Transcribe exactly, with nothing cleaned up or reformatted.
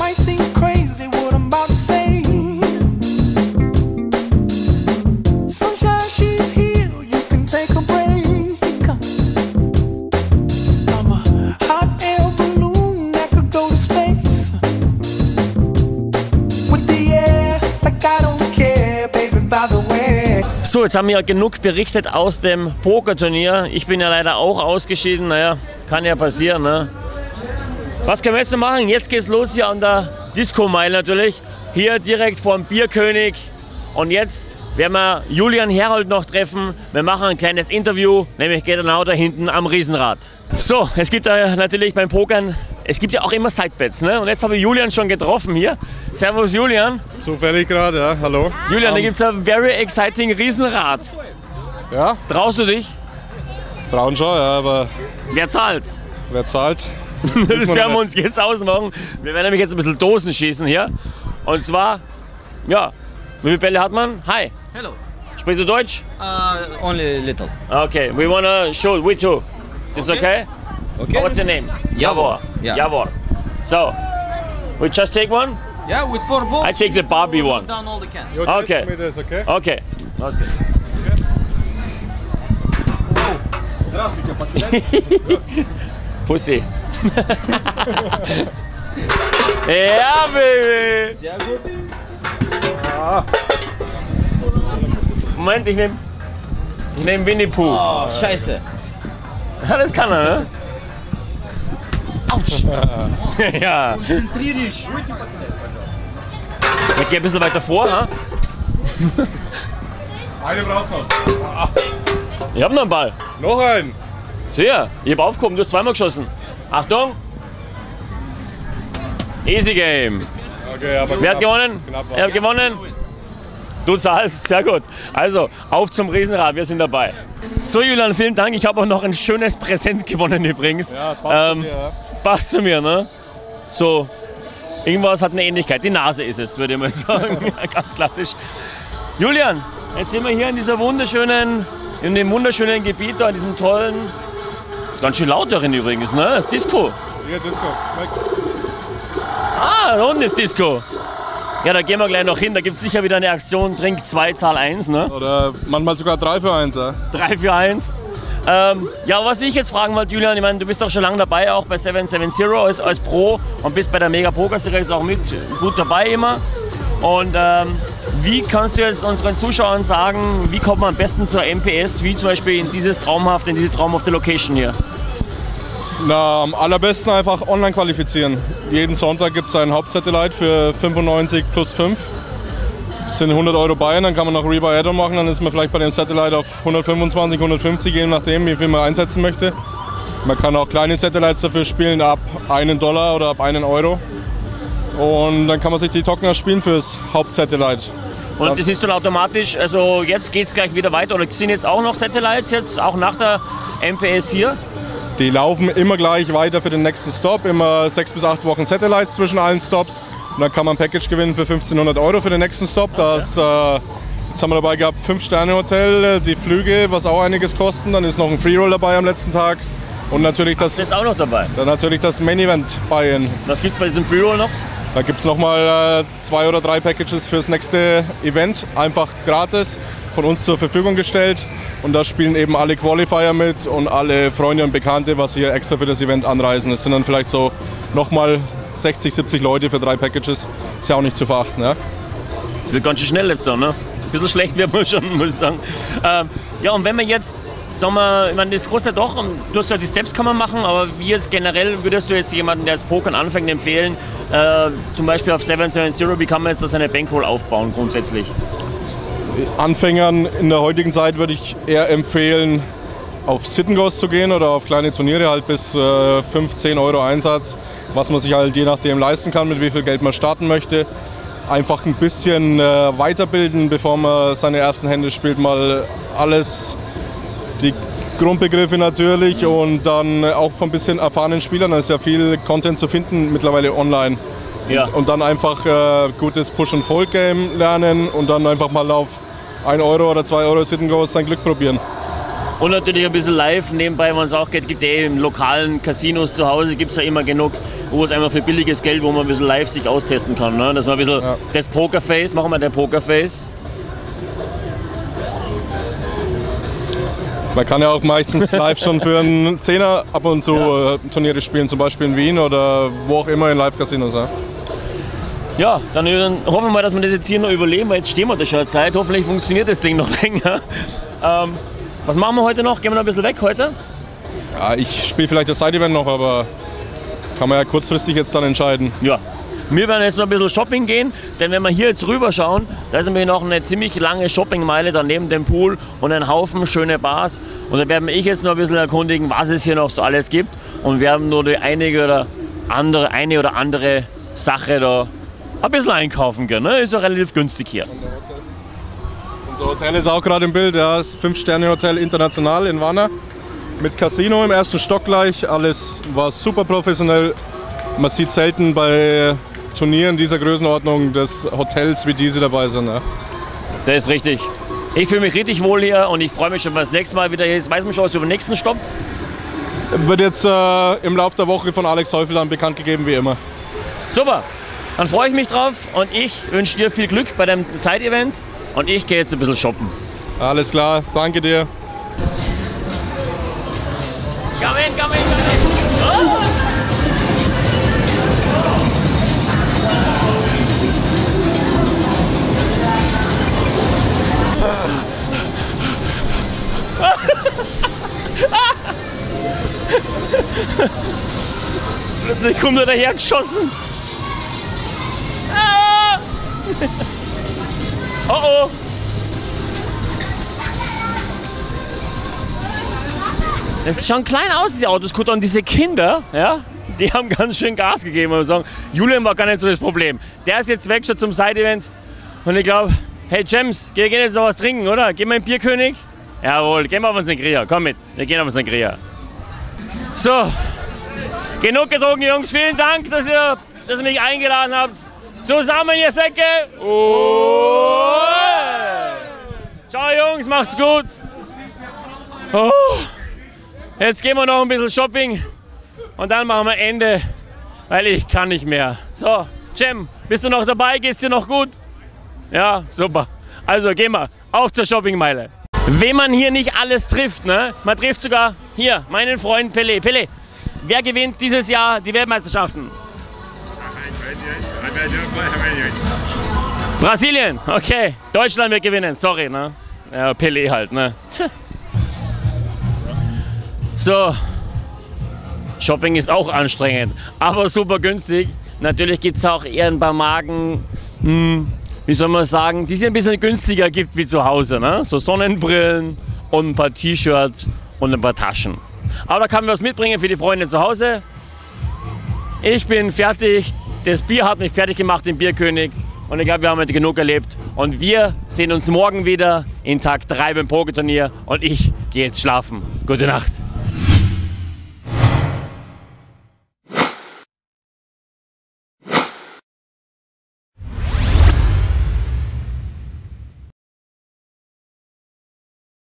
So, jetzt haben wir genug berichtet aus dem Pokerturnier. Ich bin ja leider auch ausgeschieden. Naja, kann ja passieren, ne? Was können wir jetzt noch machen? Jetzt geht's los hier an der Disco-Meile natürlich. Hier direkt vor dem Bierkönig. Und jetzt werden wir Julian Herold noch treffen. Wir machen ein kleines Interview, nämlich genau da hinten am Riesenrad. So, es gibt ja natürlich beim Pokern, es gibt ja auch immer Sidebets, ne? Und jetzt habe ich Julian schon getroffen hier. Servus Julian. Zufällig gerade, ja. Hallo. Julian, um, da gibt es ein very exciting Riesenrad. Ja. Traust du dich? Trauen schon, ja, aber... Wer zahlt? Wer zahlt? Das werden wir uns jetzt ausmachen. Wir werden nämlich jetzt ein bisschen Dosen schießen hier. Und zwar, ja, wie viele Bälle hat man? Hi. Hello. Sprichst du Deutsch? Uh, only little. Okay, we wanna show, we too. Is this okay? Okay. Oh, what's your name? Javor. Yeah. Yeah. Javor. So, we just take one? Yeah, with four balls. I take the Barbie one. Down all the cans. You Okay. test me this, okay? Okay. That's good. Pussy. Ja, Baby. Sehr gut. Ah. Moment, ich nehme ich nehm Winnie Pooh. Oh, scheiße. Ja, das kann er, ne? Autsch. Ja. Konzentrier dich. Ich gehe ein bisschen weiter vor, ha? Eine brauchst du noch. Ah. Ich hab noch einen Ball. Noch einen. Sehr, ich hab aufgehoben, du hast zweimal geschossen. Achtung! Easy Game. Okay, aber Wer hat knapp. gewonnen? Knapp war. Er hat gewonnen. Du zahlst, sehr gut. Also, auf zum Riesenrad, wir sind dabei. So Julian, vielen Dank. Ich habe auch noch ein schönes Präsent gewonnen übrigens. Ja, passt ähm, zu dir, ja. Passt zu mir, ne? So, irgendwas hat eine Ähnlichkeit. Die Nase ist es, würde ich mal sagen. Ganz klassisch. Julian, jetzt sind wir hier in dieser wunderschönen, in dem wunderschönen Gebiet, da in diesem tollen. Ist ganz schön laut darin übrigens, ne? Das ist Disco. Hier, Disco. Ah, da unten ist Disco. Ja, da gehen wir gleich noch hin. Da gibt es sicher wieder eine Aktion. Trink zwei, Zahl eins, ne? Oder manchmal sogar drei für eins, ja. drei für eins. Ähm, ja, was ich jetzt fragen wollte, Julian, ich meine, du bist auch schon lange dabei, auch bei seven seven zero als, als Pro und bist bei der Mega Poker Series auch mit gut dabei immer. Und ähm, wie kannst du jetzt unseren Zuschauern sagen, wie kommt man am besten zur M P S, wie zum Beispiel in dieses traumhafte, in diese traumhafte Location hier? Na, am allerbesten einfach online qualifizieren. Jeden Sonntag gibt es einen Hauptsatellite für fünfundneunzig plus fünf. Das sind hundert Euro Bayern, dann kann man noch Rebuy Add-on machen, dann ist man vielleicht bei dem Satellite auf hundertfünfundzwanzig, hundertfünfzig, je nachdem, wie viel man einsetzen möchte. Man kann auch kleine Satellites dafür spielen, ab einen Dollar oder ab einen Euro. Und dann kann man sich die Token erspielen fürs Hauptsatellite. Und das ist dann automatisch, also jetzt geht es gleich wieder weiter, oder sind jetzt auch noch Satellites jetzt, auch nach der M P S hier? Die laufen immer gleich weiter für den nächsten Stop, immer sechs bis acht Wochen Satellites zwischen allen Stops. Und dann kann man ein Package gewinnen für fünfzehnhundert Euro für den nächsten Stop. Okay. Das, äh, jetzt haben wir dabei gehabt fünf Sterne Hotel, die Flüge, was auch einiges kosten. Dann ist noch ein Freeroll dabei am letzten Tag. Und natürlich das, Das ist auch noch dabei. dann natürlich das Main Event Buy-in. Was gibt es bei diesem Freeroll noch? Da gibt es nochmal äh, zwei oder drei Packages fürs nächste Event, einfach gratis von uns zur Verfügung gestellt. Und da spielen eben alle Qualifier mit und alle Freunde und Bekannte, was hier extra für das Event anreisen. Es sind dann vielleicht so nochmal sechzig, siebzig Leute für drei Packages. Ist ja auch nicht zu verachten. Ja? Das wird ganz schön schnell jetzt dann, ne? Ein bisschen schlecht wird man schon, muss ich sagen. Ähm, ja, und wenn man jetzt, sagen wir, ich meine, das kostet ja doch, du hast ja die Steps kann man machen, aber wie jetzt generell würdest du jetzt jemanden, der jetzt Pokern anfängt, empfehlen, äh, zum Beispiel auf seven seven zero, wie kann man jetzt da seine Bankroll aufbauen grundsätzlich? Anfängern in der heutigen Zeit würde ich eher empfehlen, auf Sit and Goes zu gehen oder auf kleine Turniere halt bis äh, fünf, zehn Euro Einsatz, was man sich halt je nachdem leisten kann, mit wie viel Geld man starten möchte. Einfach ein bisschen äh, weiterbilden, bevor man seine ersten Hände spielt, mal alles, die Grundbegriffe natürlich und dann auch von ein bisschen erfahrenen Spielern. Da ist ja viel Content zu finden mittlerweile online. Ja. Und dann einfach äh, gutes Push-and-Fold-Game lernen und dann einfach mal auf ein Euro oder zwei Euro Sit and Goes sein Glück probieren. Und natürlich ein bisschen live nebenbei, wenn es auch geht, gibt eh in lokalen Casinos zu Hause, gibt es ja immer genug. wo es einfach für billiges Geld, wo man ein bisschen live sich austesten kann. Ne? Dass man ein bisschen Ja. das Pokerface, machen wir den Pokerface. Man kann ja auch meistens live schon für einen Zehner ab und zu Ja. äh, Turniere spielen, zum Beispiel in Wien oder wo auch immer in Live-Casinos. Ja. Ja, dann, dann hoffen wir mal, dass wir das jetzt hier noch überleben, weil jetzt stehen wir da schon eine Zeit. Hoffentlich funktioniert das Ding noch länger. Ähm, was machen wir heute noch? Gehen wir noch ein bisschen weg heute? Ja, ich spiele vielleicht das Side-Event noch, aber kann man ja kurzfristig jetzt dann entscheiden. Ja. Wir werden jetzt noch ein bisschen Shopping gehen, denn wenn wir hier jetzt rüber schauen, da ist nämlich noch eine ziemlich lange Shoppingmeile da neben dem Pool und ein Haufen schöne Bars. Und da werden ich jetzt noch ein bisschen erkundigen, was es hier noch so alles gibt. Und wir haben nur die einige oder andere, eine oder andere Sache da ein bisschen einkaufen können. Ne? Ist auch relativ günstig hier. Unser Hotel ist auch gerade im Bild, ja, das Fünf-Sterne-Hotel International in Wanner. Mit Casino im ersten Stock gleich, alles war super professionell. Man sieht selten bei Turnieren dieser Größenordnung des Hotels wie diese dabei sind. Ja. Das ist richtig. Ich fühle mich richtig wohl hier und ich freue mich schon, wenn das nächste Mal wieder hier ist. Weiß man schon was über den nächsten Stopp? Wird jetzt äh, im Laufe der Woche von Alex Häufel dann bekannt gegeben, wie immer. Super, dann freue ich mich drauf und ich wünsche dir viel Glück bei deinem Side-Event und ich gehe jetzt ein bisschen shoppen. Alles klar, danke dir. Come in, come in, come in. Oh! Plötzlich kommt er daher geschossen. Ah! Oh oh! Das schaut klein aus, diese Autoscooter, und diese Kinder, ja, die haben ganz schön Gas gegeben. Und sagen, Julian war gar nicht so das Problem. Der ist jetzt weg schon zum Side-Event. Und ich glaube, hey James, geh, geh jetzt noch was trinken, oder? Geh mal in den Bierkönig. Jawohl, gehen wir auf unseren Grier. Komm mit, wir gehen auf unseren Grier. So, genug getrunken, Jungs. Vielen Dank, dass ihr, dass ihr mich eingeladen habt. Zusammen, ihr Säcke. Oh. Ciao, Jungs, macht's gut. Oh. Jetzt gehen wir noch ein bisschen Shopping und dann machen wir Ende, weil ich kann nicht mehr. So, Cem, bist du noch dabei? Geht's dir noch gut? Ja, super. Also gehen wir auf zur Shoppingmeile. Wenn man hier nicht alles trifft, ne? Man trifft sogar hier meinen Freund Pelé. Pelé, wer gewinnt dieses Jahr die Weltmeisterschaften? Brasilien, okay. Deutschland wird gewinnen, sorry, ne? Ja, Pelé halt, ne? So, Shopping ist auch anstrengend, aber super günstig. Natürlich gibt es auch eher ein paar Marken, hm, wie soll man sagen, die es ein bisschen günstiger gibt wie zu Hause. Ne? So Sonnenbrillen und ein paar T-Shirts und ein paar Taschen. Aber da kann man was mitbringen für die Freunde zu Hause. Ich bin fertig, das Bier hat mich fertig gemacht im Bierkönig. Und ich glaube, wir haben heute genug erlebt. Und wir sehen uns morgen wieder in Tag drei beim Pokerturnier. Und ich gehe jetzt schlafen. Gute Nacht.